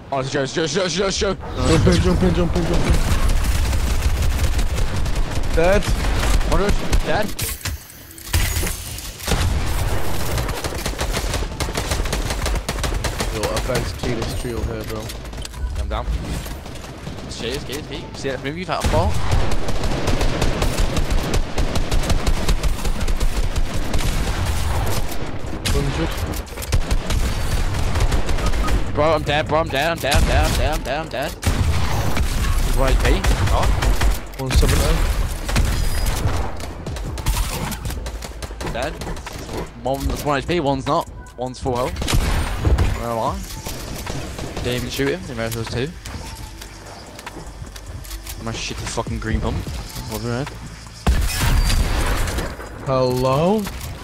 Oh, it's a Joe. Jump in. Dead. 100. Dead. Yo, I better key this tree over here, bro. I'm down. It's key. See that move you've had a fall? Bro, I'm dead. I'm down. He's 1 HP. Oh. 179. Dead. One's 1 HP, one's not. One's full health. Where am I? Didn't even shoot him. Didn't realize there was 2. My shitty fucking green pump. Overhead. Hello?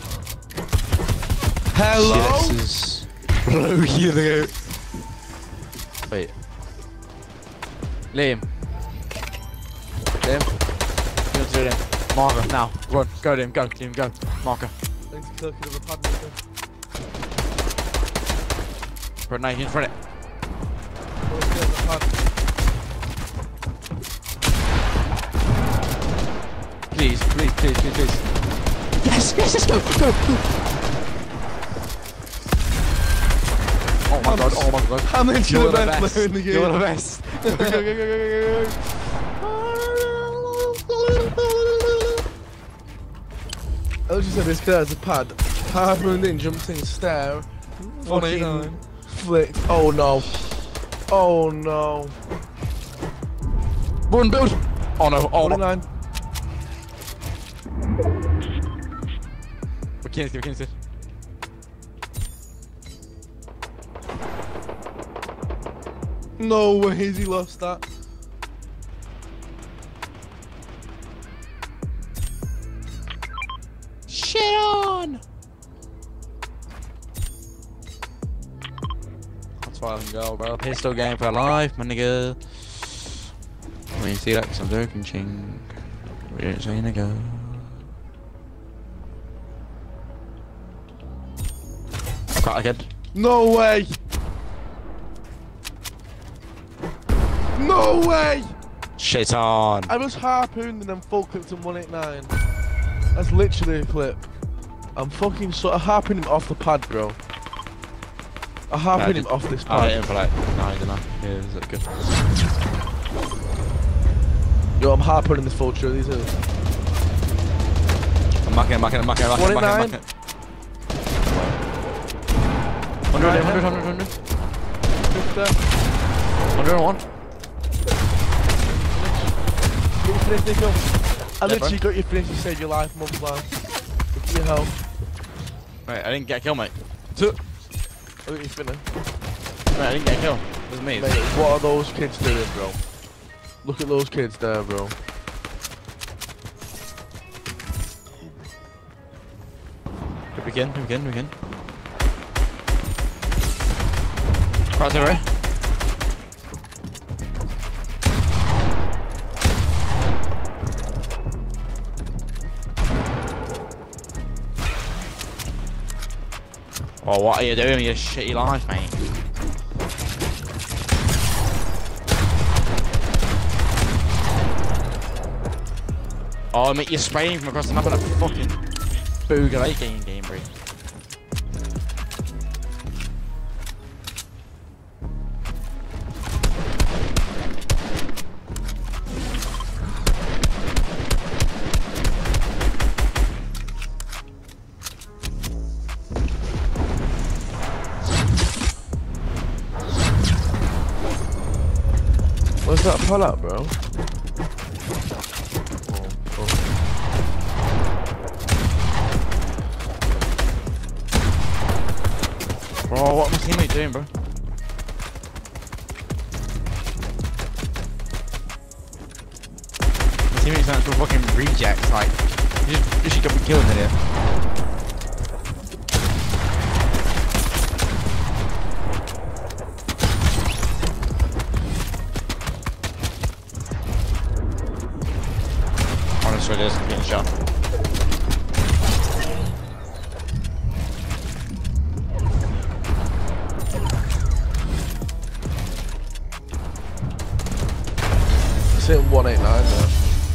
Shit, this is... Bro, you Wait. Liam. You want to do it? Marker, now. Run. Go, Liam. Go. Team, go. Marker. Thanks for clicking the pad maker. Bro, now you in front of it. Please. Yes, let's go. Oh my god. I'm into the best player in the game. You're the best. Go. I just said this guy has a pad. Harpooned in, jumped in, stair. 189. Flicked. Oh no. Run, build. Oh no. 109. We can't see. No way has he lost that. Shit on! That's why I can go, bro. Pistol game for life, my nigga. When you see that, cause I'm joking, ching. We didn't say nigga. Crack again. No way! No way! Shit on! I was harpooned and then full clipped in 189. That's literally a clip. I'm fucking I harpooned him off the pad, bro. I harpooned him off this pad. I hit him for like 9, didn't I? Yeah, is that good? Yo, I'm harpooning this full tree, these are... I'm marking. 189. 100. 101. Get your finish, Nico. I Yeah, literally got your finish to save your life, mum's life. Look at your health. Wait, I didn't get a kill, mate. I got your finish. Mate, I didn't get a kill. It was me. Mate, what are those kids doing, bro? Look at those kids there, bro. Could begin. Cross over. Oh, what are you doing with your shitty life, mate? Oh, mate, you're spraying from across the map on a fucking boogaloo game, bro. Where's that pull up, bro? Bro, what my teammate doing, bro? My teammate's an actual fucking reject, like, you should come and kill him in here. Honestly, there's getting shot. sitting 189 there.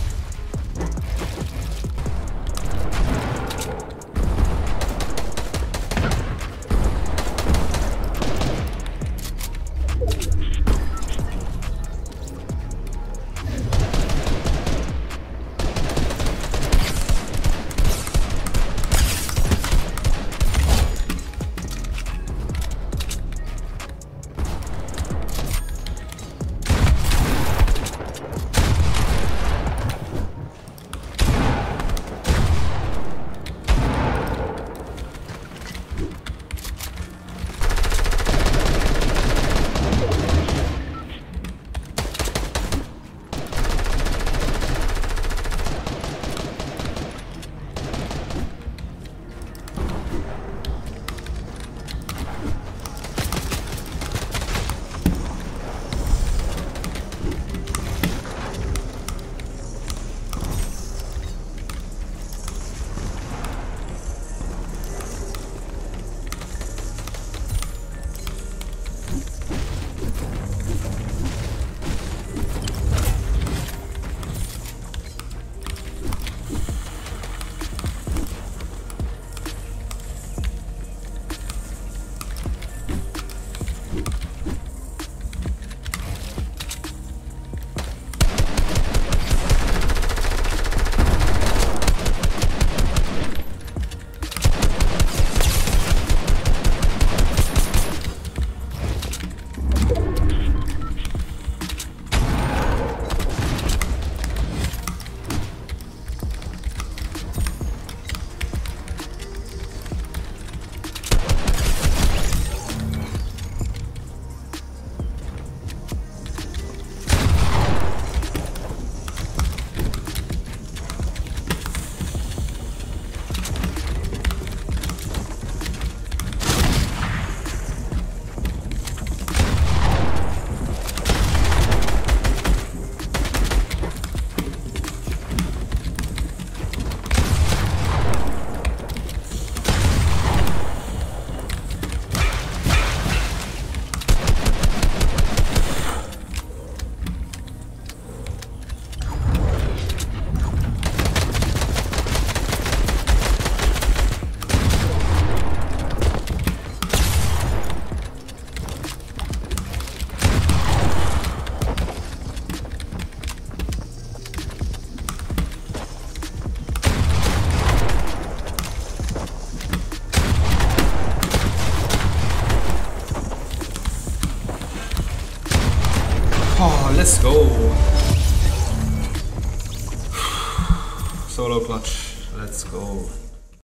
Oh, let's go. Solo clutch. Let's go.